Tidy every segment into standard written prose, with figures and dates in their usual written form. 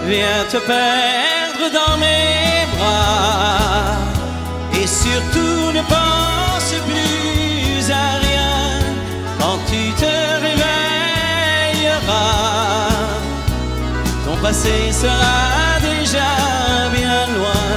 viens te perdre dans mes bras. Et surtout ne pense plus à rien quand tu te réveilleras. Ton passé sera déjà bien loin.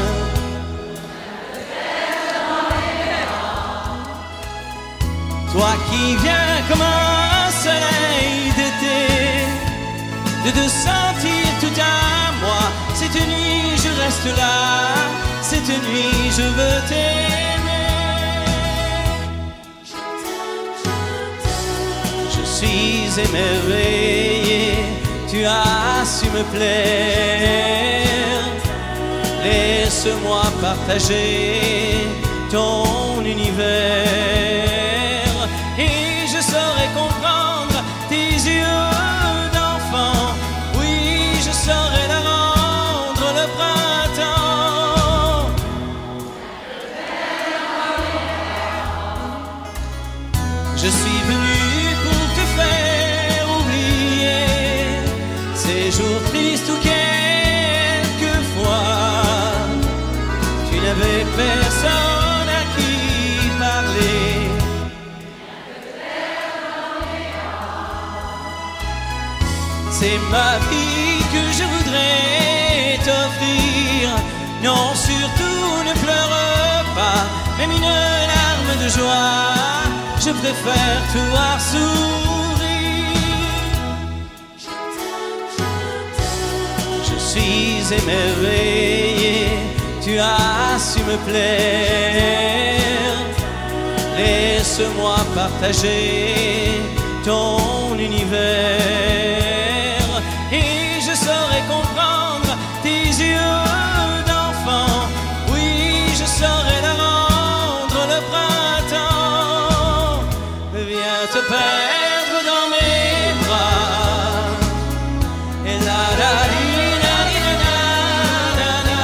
Toi qui viens comme un soleil d'été, de te sentir tout à moi. Cette nuit je reste là, cette nuit je veux t'aimer. Je suis émerveillé, tu as su me plaire. Laisse-moi partager ton univers, et je saurai comprendre tes yeux d'enfant. Oui, je saurai leur rendre le printemps. Je suis venu pour te faire oublier ces jours tristes où quelquefois tu n'avais personne à qui parler. C'est ma vie que je voudrais t'offrir. Non, surtout ne pleure pas, même une larme de joie, je préfère te voir sourire. Je suis émerveillé, tu as su me plaire. Laisse-moi partager ton univers, et je saurai comprendre tes yeux d'enfant. Oui, je saurai leur rendre le printemps. Viens te perdre dans mes bras. Et la la li la li la la la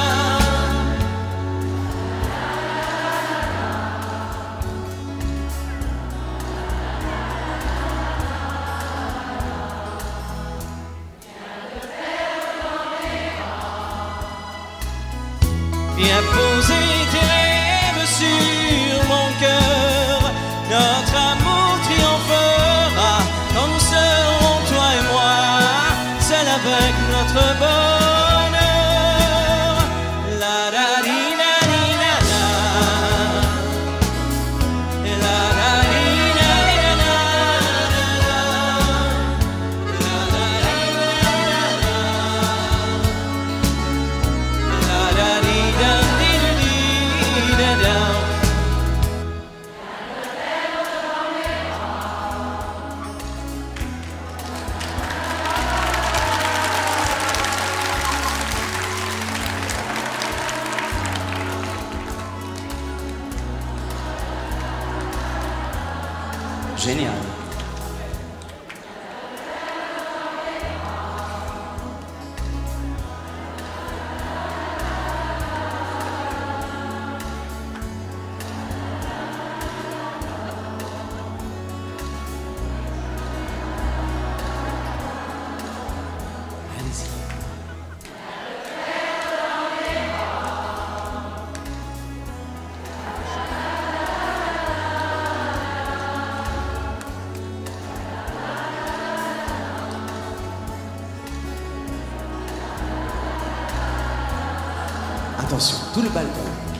viens poser tes rêves sur mon cœur. Notre amour triomphera quand nous serons, toi et moi, seuls avec notre bonheur. La la li la li la la. La la li la li la la. La la li la la la. La la li la li la li la la. Génial. Allez-y. Attention, tout le balcon.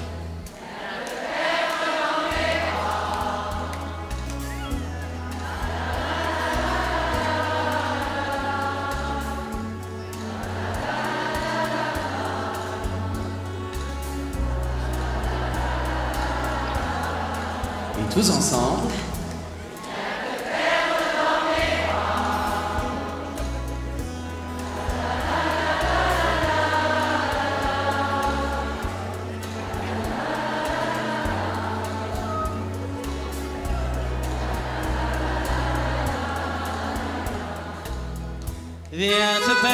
Et tous ensemble. Viens te